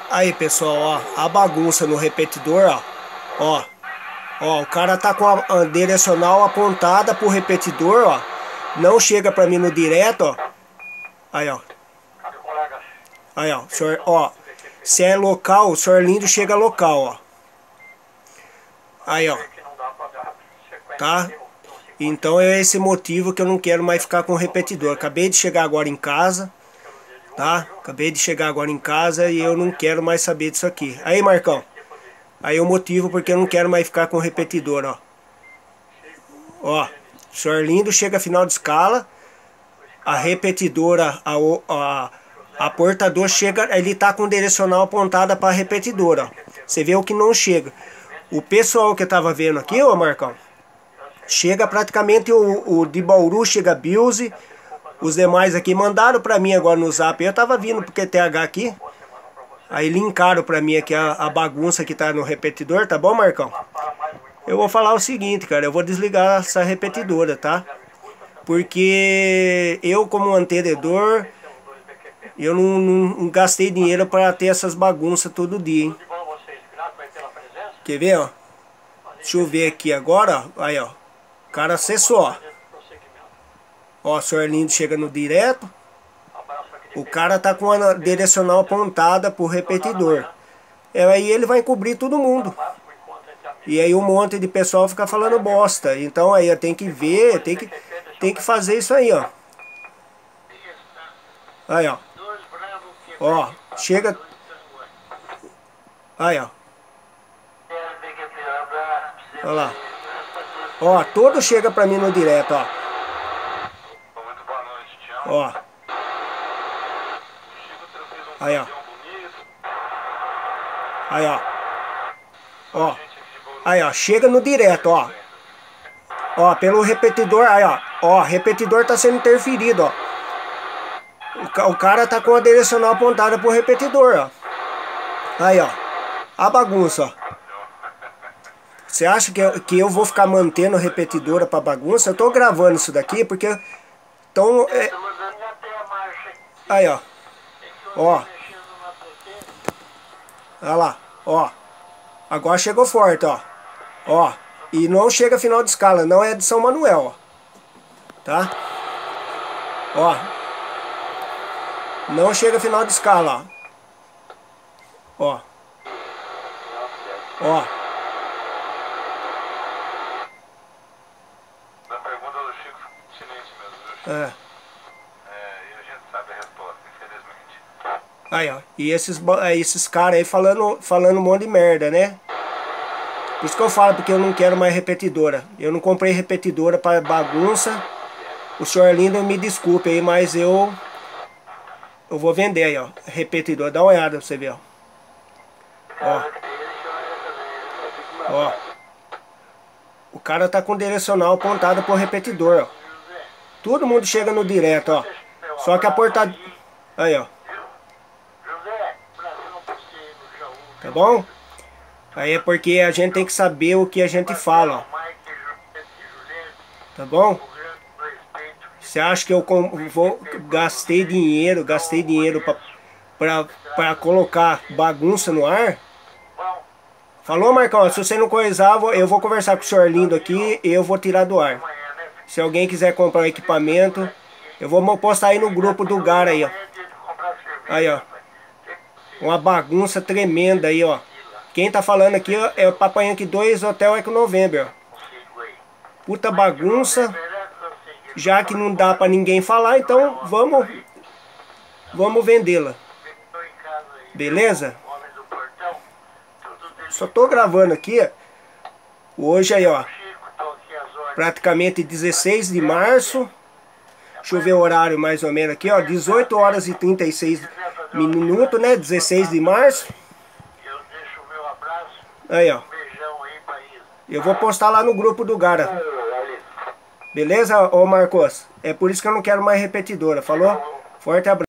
Aí, pessoal, ó, a bagunça no repetidor, ó, ó, o cara tá com a direcional apontada pro repetidor, ó, não chega pra mim no direto, ó, aí, ó, senhor, ó, se é local, o senhor Lindo chega local, ó, aí, ó, tá? Então é esse motivo que eu não quero mais ficar com o repetidor. Acabei de chegar agora em casa, tá? Acabei de chegar agora em casa e eu não quero mais saber disso aqui. Aí, Marcão. Aí o motivo porque eu não quero mais ficar com o repetidor, ó. Ó, o senhor Lindo chega final de escala, a repetidora, a portador chega, ele tá com o direcional apontada para a repetidora, ó. Você vê o que não chega. O pessoal que eu tava vendo aqui, ó, Marcão, chega praticamente o de Bauru, chega Bilze. Os demais aqui mandaram pra mim agora no zap. Eu tava vindo pro QTH aqui. Aí linkaram pra mim aqui a bagunça que tá no repetidor, tá bom, Marcão? Eu vou falar o seguinte, cara. Eu vou desligar essa repetidora, tá? Porque eu, como mantenedor, eu não gastei dinheiro pra ter essas bagunças todo dia, hein? Quer ver, ó? Deixa eu ver aqui agora, ó. Aí, ó. O cara acessou, ó. Ó, o senhor Lindo chega no direto. O cara tá com a direcional apontada pro repetidor. Aí ele vai encobrir todo mundo. E aí um monte de pessoal fica falando bosta. Então aí tem que ver, tem que fazer isso aí, ó. Aí, ó. Ó, chega. Aí, ó. Olha lá. Ó, todo chega pra mim no direto, ó. Ó. Aí, ó. Aí, ó. Ó. Aí, ó. Chega no direto, ó. Ó, pelo repetidor. Aí, ó. Ó, repetidor tá sendo interferido, ó. O cara tá com a direcional apontada pro repetidor, ó. Aí, ó. A bagunça, ó. Você acha que eu vou ficar mantendo repetidora pra bagunça? Eu tô gravando isso daqui porque... Então, aí, ó. Ó. Olha lá, ó. Agora chegou forte, ó. Ó. E não chega final de escala, não é de São Manuel, ó. Tá? Ó. Não chega final de escala, ó. Ó. Ó. Na pergunta do Chico, silêncio mesmo, viu, Chico? É. E a gente sabe a resposta, infelizmente. Aí, ó. E esses caras aí falando um monte de merda, né? Por isso que eu falo, porque eu não quero mais repetidora. Eu não comprei repetidora para bagunça. O senhor Lindo me desculpe aí, mas eu vou vender aí, ó. Repetidor. Dá uma olhada pra você ver, ó. Ó. Ó. O cara tá com o direcional apontado pro repetidor, ó. Todo mundo chega no direto, ó. Só que a porta... Aí, ó. Tá bom? Aí é porque a gente tem que saber o que a gente fala, ó. Tá bom? Você acha que eu gastei dinheiro pra colocar bagunça no ar? Falou, Marcão? Se você não coisar, eu vou conversar com o senhor Lindo aqui e eu vou tirar do ar. Se alguém quiser comprar um equipamento, eu vou postar aí no grupo do GAR aí, ó. Aí, ó. Uma bagunça tremenda aí, ó. Quem tá falando aqui ó, é o Papai Yankee 2 Hotel Eco November, ó. Puta bagunça. Já que não dá pra ninguém falar, então vamos vendê-la. Beleza? Só tô gravando aqui. Hoje aí, ó. Praticamente 16 de março. Deixa eu ver o horário mais ou menos aqui, ó. 18 horas e 36 minutos, né? 16 de março. Aí, ó. Eu vou postar lá no grupo do Gara. Beleza, ô Marcos? É por isso que eu não quero mais repetidora, falou? Forte abraço.